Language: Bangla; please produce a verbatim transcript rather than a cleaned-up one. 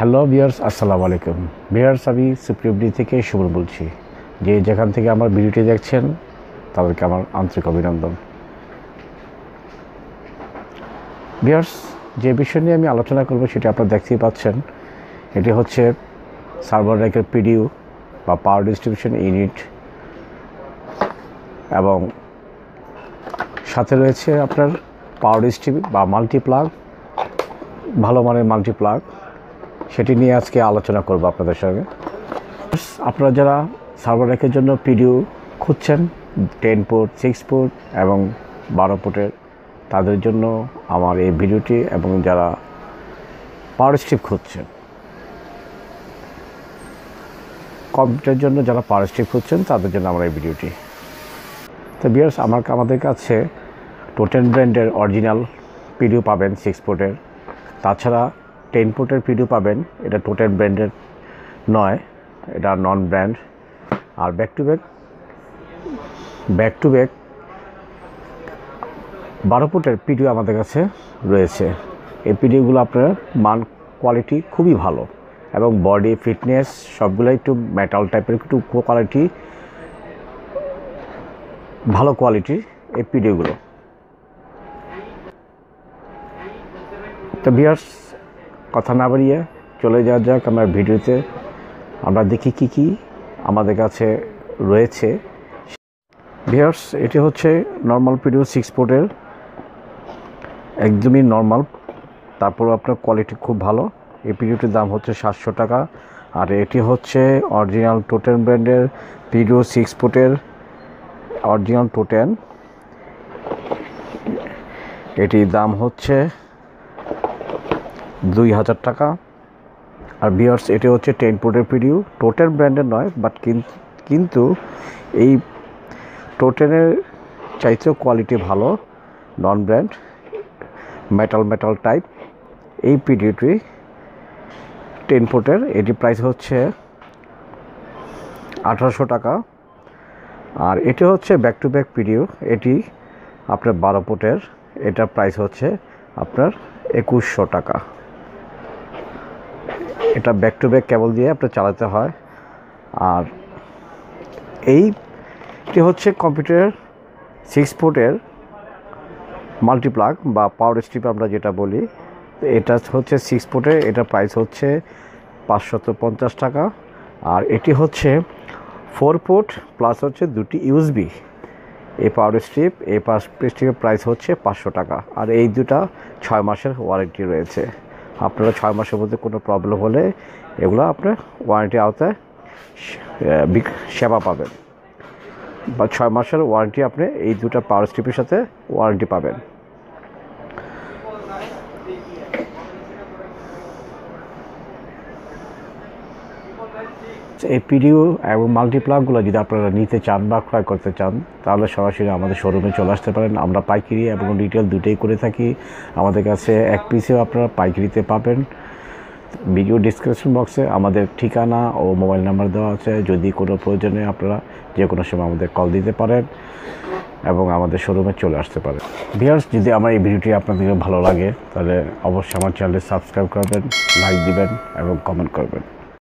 হ্যালো ভিউয়ার্স, আসসালামু আলাইকুম ভিউয়ার্স। আমি সুপ্রিমডি থেকে সুমন বলছি। যে যেখান থেকে আমার ভিডিওটি দেখছেন তাদেরকে আমার আন্তরিক অভিনন্দন। ভিউয়ার্স, যে বিষয় নিয়ে আমি আলোচনা করব সেটা আপনারা দেখতেই পাচ্ছেন। এটি হচ্ছে সার্ভার র্যাকের পিডিইউ বা পাওয়ার ডিস্ট্রিবিউশন ইউনিট, এবং সাথে রয়েছে আপনার পাওয়ার ডিস্ট্রিবিউট বা মাল্টিপ্লাগ, ভালো মানের মাল্টিপ্লাগ। সেটি নিয়ে আজকে আলোচনা করব আপনাদের সঙ্গে। আপনারা যারা সার্ভার র্যাকের জন্য পিডিইউ খুঁজছেন, টেন পোর্ট, সিক্স পোর্ট এবং বারো পোর্টের, তাদের জন্য আমার এই ভিডিওটি, এবং যারা পাওয়ার স্ট্রিপ খুঁজছেন, কম্পিউটারের জন্য যারা পাওয়ার স্ট্রিপ খুঁজছেন তাদের জন্য আমার এই ভিডিওটি। তো ভিউয়ার্স, আমার আমাদের কাছে টোটেন ব্র্যান্ডের অরিজিনাল পিডিইউ পাবেন সিক্স পোর্টের। তাছাড়া টেন পোর্টের পিডিইউ পাবেন, এটা টোটেন ব্র্যান্ডের নয়, এটা নন ব্র্যান্ড। আর back to back back to back বারো পোর্টের পিডিইউ আমাদের কাছে রয়েছে। এই পিডিইউগুলো আপনার মান কোয়ালিটি খুবই ভালো, এবং বডি ফিটনেস সবগুলো একটু মেটাল টাইপের, একটু কোয়ালিটি ভালো কোয়ালিটির এই পিডিইউগুলো। তো ভিউয়ার্স, কথা না বাড়িয়ে চলে যাওয়া যাক আমার ভিডিওতে। আমরা দেখি কি কি আমাদের কাছে রয়েছে। ভিউয়ার্স, এটি হচ্ছে নর্মাল পিডিইউ সিক্স পোর্টের, একদমই নর্মাল, তারপর আপনার কোয়ালিটি খুব ভালো। এই পিডিইউটির দাম হচ্ছে সাতশো টাকা। আর এটি হচ্ছে অরিজিনাল টোটেন ব্র্যান্ডের পিডিইউ সিক্স পোর্টের, অরিজিনাল টোটেন। এটির দাম হচ্ছে দুই হাজার টাকা। আর ভিউয়ার্স, এটি হচ্ছে টেন পোর্টের পিডিইউ, টোটেন ব্র্যান্ডের নয়, বাট কিন্তু এই টোটেনের চাইতেও কোয়ালিটি ভালো, non brand, metal metal type. এই পিডিইউটি টেন পোর্টের, এটি প্রাইস হচ্ছে আঠারোশো টাকা। আর এটি হচ্ছে ব্যাক টু ব্যাক পিডিইউ, এটি আপনার বারো পোর্টের, এটার প্রাইস হচ্ছে আপনার একুশশো টাকা। এটা ব্যাক টু ব্যাক কেবল দিয়ে আপনার চালাতে হয়। আর এইটি হচ্ছে কম্পিউটার সিক্স পোর্টের মাল্টিপ্লাগ বা পাওয়ার স্ট্রিপ আমরা যেটা বলি। এটা হচ্ছে সিক্স পোর্টের, এটা প্রাইস হচ্ছে পাঁচশত পঞ্চাশ টাকা। আর এটি হচ্ছে ফোর পোর্ট প্লাস হচ্ছে দুটি ইউএসবি এই পাওয়ার স্ট্রিপ, এই পাওয়ার স্ট্রিপের প্রাইস হচ্ছে পাঁচশো টাকা। আর এই দুটা ছয় মাসের ওয়ারেন্টি রয়েছে। আপনারা ছয় মাসের মধ্যে কোনো প্রবলেম হলে এগুলো আপনার ওয়ারেন্টি আওতায় সেবা পাবেন, বা ছয় মাসের ওয়ারেন্টি আপনি এই দুটো পাওয়ার স্ট্রিপের সাথে ওয়ারেন্টি পাবেন। এই পিডিইউ এবং মাল্টিপ্লাগগুলো যদি আপনারা নিতে চান বা ক্রয় করতে চান, তাহলে সরাসরি আমাদের শোরুমে চলে আসতে পারেন। আমরা পাইকারি এবং রিটেল দুটোই করে থাকি। আমাদের কাছে এক পিসেও আপনারা পাইকারিতে পাবেন। ভিডিও ডিসক্রিপশন বক্সে আমাদের ঠিকানা ও মোবাইল নাম্বার দেওয়া আছে। যদি কোনো প্রয়োজনে আপনারা যে কোনো সময় আমাদের কল দিতে পারেন এবং আমাদের শোরুমে চলে আসতে পারেন। ভিউয়ার্স, যদি আমার এই ভিডিওটি আপনাদের ভালো লাগে তাহলে অবশ্যই আমার চ্যানেলটি সাবস্ক্রাইব করবেন, লাইক দিবেন এবং কমেন্ট করবেন।